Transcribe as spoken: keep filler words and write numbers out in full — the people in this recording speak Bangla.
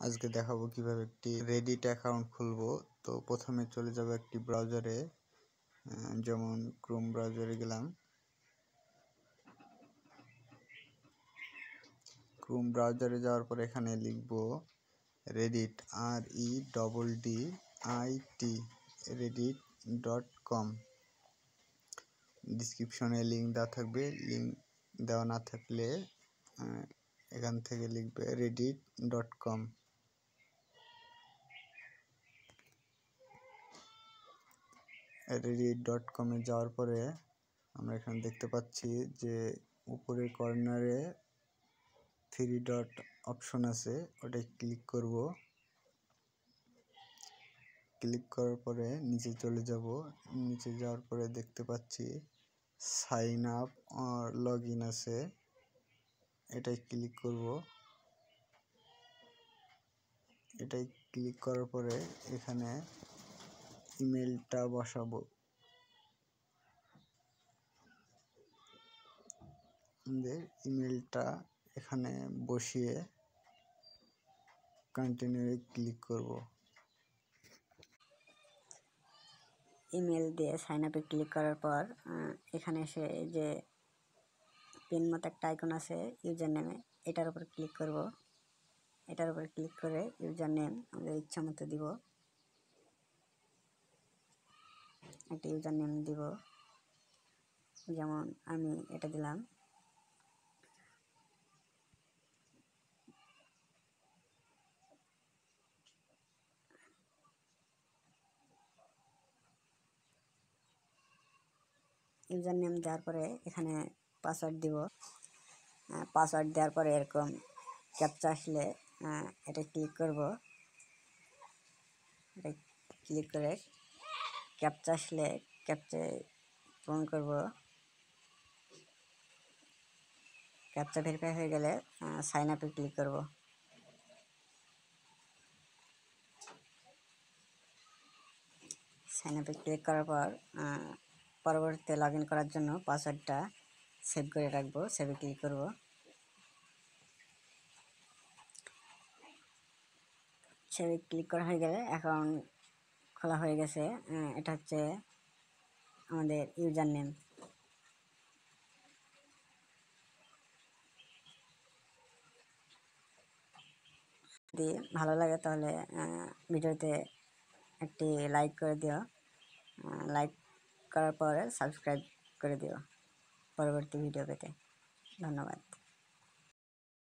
আজকে দেখাবো কিভাবে একটি রেডিট অ্যাকাউন্ট খুলবো। তো প্রথমে চলে যাব একটি ব্রাউজারে, যেমন ক্রোম ব্রাউজারে গেলাম। ক্রোম ব্রাউজারে যাওয়ার পর এখানে লিখব Reddit, R E double D I T, Reddit dot com. ডিসক্রিপশনে লিঙ্ক দেওয়া থাকবে, লিঙ্ক দেওয়া না থাকলে এখান থেকে লিখবে Reddit dot com. Reddit dot কমে যাওয়ার পরে আমরা এখানে দেখতে পাচ্ছি যে উপরের কর্নারে থ্রি ডট অপশন আছে, ওটাই ক্লিক করব। ক্লিক করার পরে নিচে চলে যাব। নিচে যাওয়ার পরে দেখতে পাচ্ছি সাইন আপ আর লগ ইন আছে, এটাই ক্লিক করব। এটাই ক্লিক করার পরে এখানে ইমেলটা বসাবো। ইমেলটা এখানে বসিয়ে কন্টিনিউ ক্লিক করব। ইমেল দিয়ে সাইন আপে ক্লিক করার পর এখানে এসে যে পিন মতো একটা আইকন আছে ইউজার নেমে, এটার উপর ক্লিক করব। এটার উপর ক্লিক করে ইউজার নেম আমাদের ইচ্ছা মতো দিব, একটা ইউজার নেম দিব, যেমন আমি এটা দিলাম। ইউজার নেম দেওয়ার পরে এখানে পাসওয়ার্ড দিব। পাসওয়ার্ড দেওয়ার পরে এরকম ক্যাপচা আসলে এটা ক্লিক করব। এটা ক্লিক করে ক্যাপচা আসলে ক্যাপচা পূরণ করব। ক্যাপচা ভেরিফাই হয়ে গেলে সাইন আপে ক্লিক করব। সাইন আপে ক্লিক করার পর পরবর্তীতে লগ ইন করার জন্য পাসওয়ার্ডটা সেভ করে রাখবো। সেভে ক্লিক করব। সেভে ক্লিক করা হয়ে গেলে অ্যাকাউন্ট খোলা হয়ে গেছে। এটা হচ্ছে আমাদের ইউজার নেম। যদি ভালো লাগে তাহলে ভিডিওতে একটি লাইক করে দিও। লাইক করার পরে সাবস্ক্রাইব করে দিও পরবর্তী ভিডিও পেতে। ধন্যবাদ।